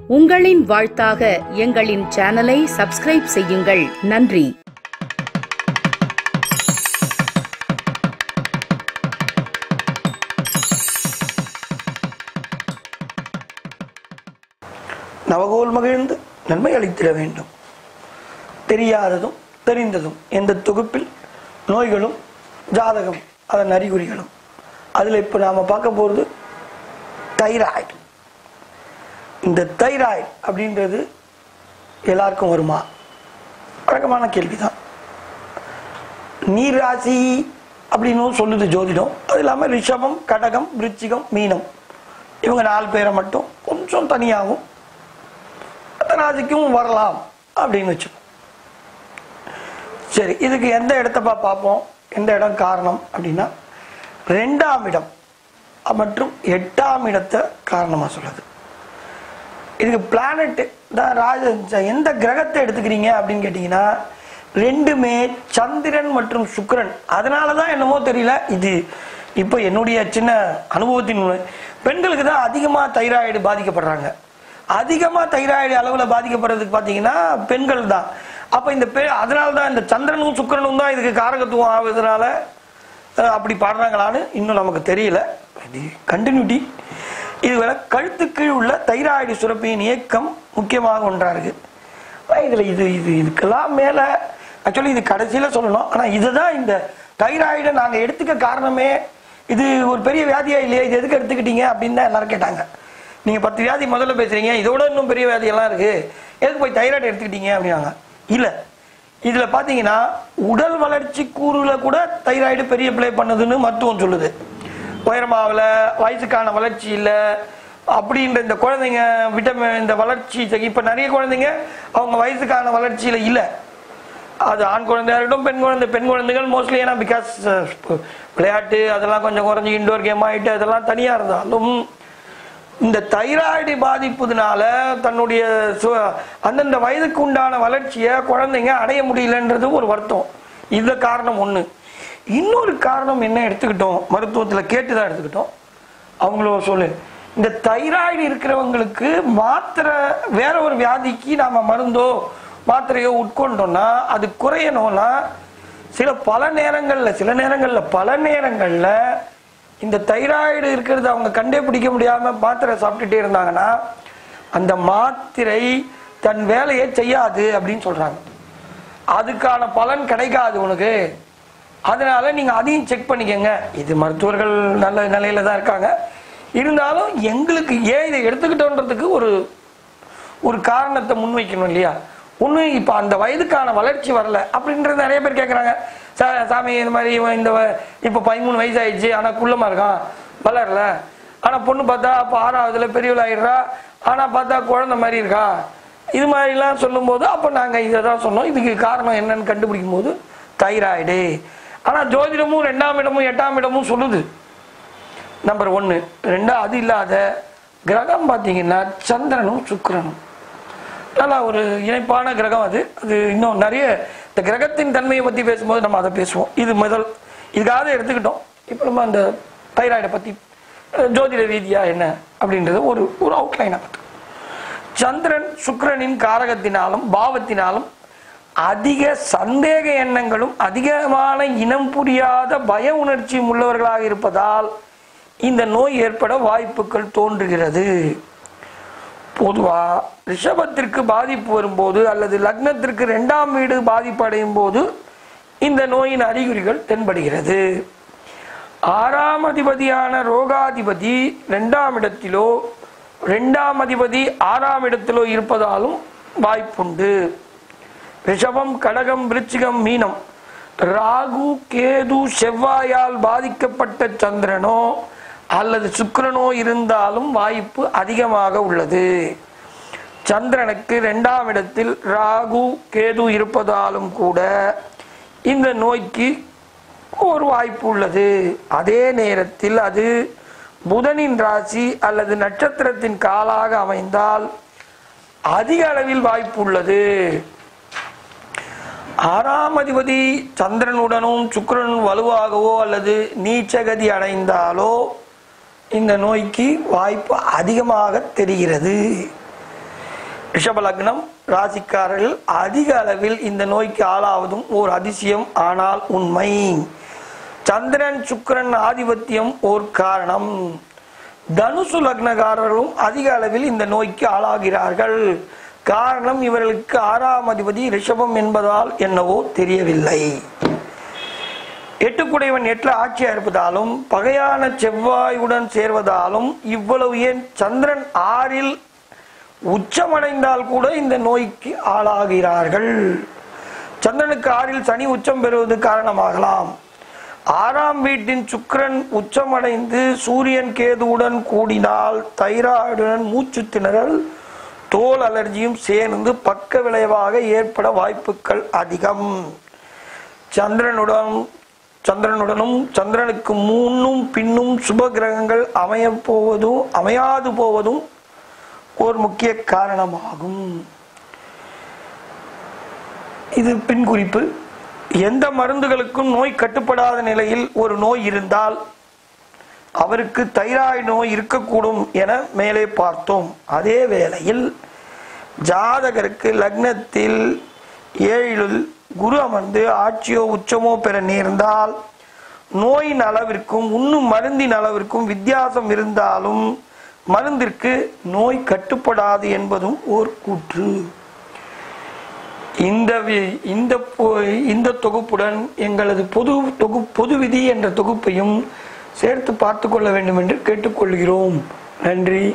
உங்களின் வாழ்த்தாக எங்களின் சேனலை சப்ஸ்கிரைப் செய்யுங்கள். நன்றி. நவகோல் மகிழ்ந்து நன்மை அளித்திட வேண்டும். தெரியாததும் தெரிந்ததும் எந்த தொகுப்பில் நோய்களும் ஜாதகம் அதன் அறிகுறிகளும். அதில் இப்போ நாம் பார்க்க போகிறது தைராய்டு. இந்த தைராய்டு அப்படின்றது எல்லாருக்கும் வருமா? வழக்கமான கேள்விதான். நீர் ராசி அப்படின்னு சொல்லுது ஜோதிடம். அது இல்லாமல் ரிஷபம், கடகம், விருச்சிகம், மீனம் இவங்க 4 பேரை மட்டும் கொஞ்சம் தனியாகும் அந்த ராசிக்கும் வரலாம் அப்படின்னு வச்சுப்போம். சரி, இதுக்கு எந்த இடத்தப்பா பார்ப்போம்? எந்த இடம் காரணம் அப்படின்னா 2ஆம் இடம் மற்றும் 8ஆம் இடத்தை காரணமாக சொல்லுது. இதுக்கு பிளானட் தான் எந்த கிரகத்தை எடுத்துக்கிறீங்க அப்படின்னு கேட்டீங்கன்னா ரெண்டுமே சந்திரன் மற்றும் சுக்கிரன். அதனாலதான் என்னமோ தெரியல, இது இப்போ என்னுடைய சின்ன அனுபவத்தின் பெண்களுக்கு தான் அதிகமா தைராய்டு பாதிக்கப்படுறாங்க. அதிகமா தைராய்டு அளவுல பாதிக்கப்படுறதுக்கு பாத்தீங்கன்னா பெண்கள் தான். அப்ப இந்த அதனாலதான் இந்த சந்திரனும் சுக்கிரனும் தான் இதுக்கு காரகத்துவம் ஆகுறதுனால அப்படி பாடுறாங்களான்னு இன்னும் நமக்கு தெரியல. கண்டினியூட்டி. இதுவரை கழுத்து கீழ் உள்ள தைராய்டு சுரப்பியின் இயக்கம் முக்கியமாக ஒன்றா இருக்கு. இதுக்கெல்லாம் மேல ஆக்சுவலி இது கடைசியில சொல்லணும். ஆனா இதுதான் இந்த தைராய்டை நாங்க எடுத்துக்க காரணமே. இது ஒரு பெரிய வியாதியா இல்லையா, இது எதுக்கு எடுத்துக்கிட்டீங்க அப்படின்னு தான் எல்லாரும் கேட்டாங்க. நீங்க 10 வியாதி முதல்ல பேசுறீங்க, இதோட இன்னும் பெரிய வியாதி எல்லாம் இருக்கு, எதுக்கு போய் தைராய்டு எடுத்துக்கிட்டீங்க அப்படின்னாங்க. இல்ல, இதுல பாத்தீங்கன்னா உடல் வளர்ச்சி கூறுல கூட தைராய்டு பெரிய பிளே பண்ணுதுன்னு மருத்துவம் சொல்லுது. உயரமாவல, வயசுக்கான வளர்ச்சி இல்லை அப்படின்ற இந்த குழந்தைங்க விட்டமின் இந்த வளர்ச்சி இப்ப நிறைய குழந்தைங்க அவங்க வயசுக்கான வளர்ச்சியில இல்லை. அது ஆண் குழந்தையா இருக்கட்டும், பெண் குழந்தைகள் மோஸ்ட்லி. ஏன்னா பிகாஸ் விளையாட்டு அதெல்லாம் கொஞ்சம் குறைஞ்சி இன்டோர் கேம் ஆகிட்டு அதெல்லாம் தனியா இருந்தாலும் இந்த தைராய்டு பாதிப்புனால தன்னுடைய அந்தந்த வயதுக்கு உண்டான வளர்ச்சியை குழந்தைங்க அடைய முடியலன்றது ஒரு வருத்தம். இந்த காரணம் ஒண்ணு. இன்னொரு காரணம் என்ன எடுத்துக்கிட்டோம், மருத்துவத்துல கேட்டுதான் எடுத்துக்கிட்டோம். அவங்களோ சொல்லு, இந்த தைராய்டு இருக்கிறவங்களுக்கு மாத்திரை வேற ஒரு வியாதிக்கு நாம மருந்தோ மாத்திரையோ உட்கொண்டோம்னா அது குறையணும்னா பல நேரங்கள்ல இந்த தைராய்டு இருக்கிறது அவங்க கண்டே பிடிக்க முடியாம மாத்திரை சாப்பிட்டுட்டே இருந்தாங்கன்னா அந்த மாத்திரை தன் வேலையை செய்யாது அப்படின்னு சொல்றாங்க. அதுக்கான பலன் கிடைக்காது உனக்கு. அதனால நீங்க அதையும் செக் பண்ணிக்கங்க. இது மருத்துவர்கள் நல்ல நிலையில தான் இருக்காங்க. இருந்தாலும் எங்களுக்கு ஏன் இதை எடுத்துக்கிட்டோன்றதுக்கு ஒரு காரணத்தை முன்வைக்கணும் இல்லையா? ஒண்ணு, இப்ப அந்த வயதுக்கான வளர்ச்சி வரல அப்படின்றது நிறைய பேர் கேட்கறாங்க. சாமி இந்த மாதிரி இப்ப 13 வயசு ஆயிடுச்சு, ஆனா குள்ளமா இருக்கான், வளரல. ஆனா பொண்ணு பார்த்தா அப்ப 6ஆவதுல பெரியவள் ஆயிடுறா, ஆனா பார்த்தா குழந்தை மாதிரி இருக்கா. இது மாதிரி எல்லாம் சொல்லும் போது அப்ப நாங்க இதான் சொன்னோம். இதுக்கு காரணம் என்னன்னு கண்டுபிடிக்கும் போது தைராய்டு. ஆனா ஜோதிடமும் 2ஆம் இடமும் 8ஆம் இடமும் சொல்லுது. நம்பர் 1. 2 அது இல்லாத கிரகம் பாத்தீங்கன்னா சந்திரனும் சுக்கிரனும் நல்லா ஒரு இணைப்பான கிரகம். அது இன்னும் நிறைய இந்த கிரகத்தின் தன்மையை பத்தி பேசும்போது நம்ம அதை பேசுவோம். இது இதுக்காக எடுத்துக்கிட்டோம். இப்ப நம்ம அந்த தைராய்டை பத்தி ஜோதிட ரீதியா என்ன அப்படின்றது ஒரு அவுட்லைனா பார்த்து, சந்திரன் சுக்கிரனின் காரகத்தினாலும் பாவத்தினாலும் அதிக சந்தேக எண்ணங்களும் அதிகமான இனம் புரியாத பய உணர்ச்சியும் உள்ளவர்களாக இருப்பதால் இந்த நோய் ஏற்பட வாய்ப்புகள் தோன்றுகிறது. பொதுவா ரிஷபத்திற்கு பாதிப்பு வரும்போது அல்லது லக்னத்திற்கு 2ஆம் வீடு பாதிப்பு அடையும் போது இந்த நோயின் அறிகுறிகள் தென்படுகிறது. 6ஆம் அதிபதியான ரோகாதிபதி 2ஆம் இடத்திலோ 2ஆம் அதிபதி 6ஆம் இடத்திலோ இருப்பதாலும் வாய்ப்புண்டு. ரிஷபம், கடகம், விருச்சிகம், மீனம் ராகு, கேது, செவ்வாயால் பாதிக்கப்பட்ட சந்திரனோ அல்லது சுக்கிரனோ இருந்தாலும் வாய்ப்பு அதிகமாக உள்ளது. சந்திரனுக்கு 2ஆம் இடத்தில் ராகு, கேது இருப்பதாலும் கூட இந்த நோய்க்கு ஒரு வாய்ப்பு உள்ளது. அதே நேரத்தில் அது புதனின் ராசி அல்லது நட்சத்திரத்தின் காலாக அமைந்தால் அதிக அளவில் வாய்ப்பு உள்ளது. 6ஆம் அதிபதி சந்திரனுடனும் சுக்கிரனும் வலுவாகவோ அல்லது நீச்சகதி அடைந்தாலோ இந்த நோய்க்கு வாய்ப்பு அதிகமாக தெரிகிறது. ரிஷப லக்னம் ராசிக்காரர்கள் அதிக அளவில் இந்த நோய்க்கு ஆளாவதும் ஓர் அதிசயம், ஆனால் உண்மை. சந்திரன் சுக்கிரன் ஆதிபத்தியம் ஓர் காரணம். தனுசு லக்னக்காரர்களும் அதிக அளவில் இந்த நோய்க்கு ஆளாகிறார்கள். காரணம், இவர்களுக்கு 6ஆம் அதிபதி ரிஷபம் என்பதால் என்னவோ தெரியவில்லை. 8 குடைவன் 8 ஆட்சியா இருப்பதாலும் பகையான செவ்வாயுடன் சேர்வதாலும் இவ்வளவு ஏன் சந்திரன் 6ல் உச்சமடைந்தால் கூட இந்த நோய்க்கு ஆளாகிறார்கள். சந்திரனுக்கு 6ல் சனி உச்சம் பெறுவது காரணமாகலாம். 6ஆம் வீட்டின் சுக்கிரன் உச்சமடைந்து சூரியன் கேதுவுடன் கூடினால் தைராய்டுடன் மூச்சு திணறல், தோல் அலர்ஜியும் சேர்ந்து பக்க விளைவாக ஏற்பட வாய்ப்புகள் அதிகம். சந்திரனுடனும் சந்திரனுக்கு முன்னும் பின்னும் சுப கிரகங்கள் அமையாது போவதும் ஒரு முக்கிய காரணமாகும். இது பின் குறிப்பு. எந்த மருந்துகளுக்கும் நோய் கட்டுப்படாத நிலையில் ஒரு நோய் இருந்தால் அவருக்கு தைராய்டு நோய் இருக்கக்கூடும் என மேலே பார்த்தோம். அதே வேளையில் ஜாதகருக்கு லக்னத்தில் 7ல் குரு அமர்ந்து ஆட்சியோ உச்சமோ பெற நேர்ந்தால் நோயின் அளவிற்கும் உண்ணும் மருந்தின் அளவிற்கும் வித்தியாசம் இருந்தாலும் மருந்திற்கு நோய் கட்டுப்படாது என்பதும் ஓர் கூற்று. இந்த தொகுப்புடன் எங்களது பொது விதி என்ற தொகுப்பையும் சேர்த்து பார்த்து கொள்ள வேண்டும் என்று கேட்டுக்கொள்கிறோம். நன்றி,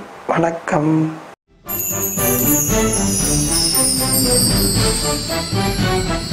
வணக்கம்.